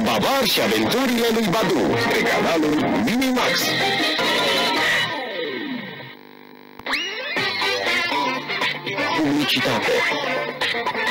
Babar și aventurile lui Badu, pe canalul Minimax. Publicitate.